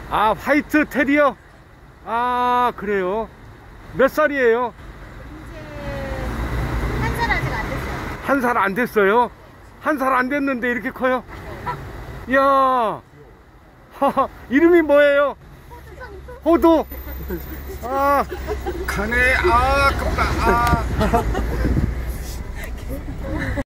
아, 화이트 테리어? 아, 그래요. 몇 살이에요? 이제 한 살 아직 안 됐어요. 한 살 안 됐어요? 한 살 안 됐는데 이렇게 커요? 이야, 이름이 뭐예요? 호두. 아, 가네. 아, 아깝다. 아.